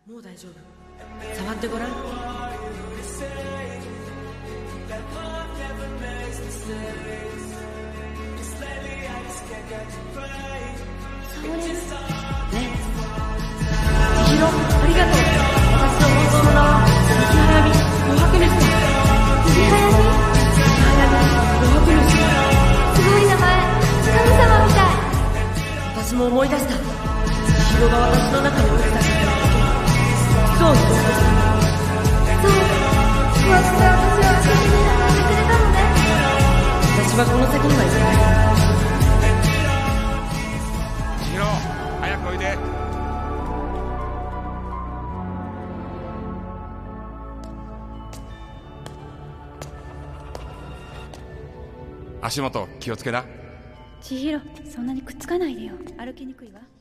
もう大丈夫。触ってごらん。 触れるね。 千尋、ありがとう。私の本当の名は石原美琥珀主だ。 石原に石原美琥珀主。 すごい名前、神様みたい。 私も思い出した。千尋が私の中に降りた。そう、 そう、こうして私は無事に運んでくれたのね。 私はこの先には行けない。 千尋、早くおいで。足元気をつけな。 千尋、そんなにくっつかないでよ。歩きにくいわ。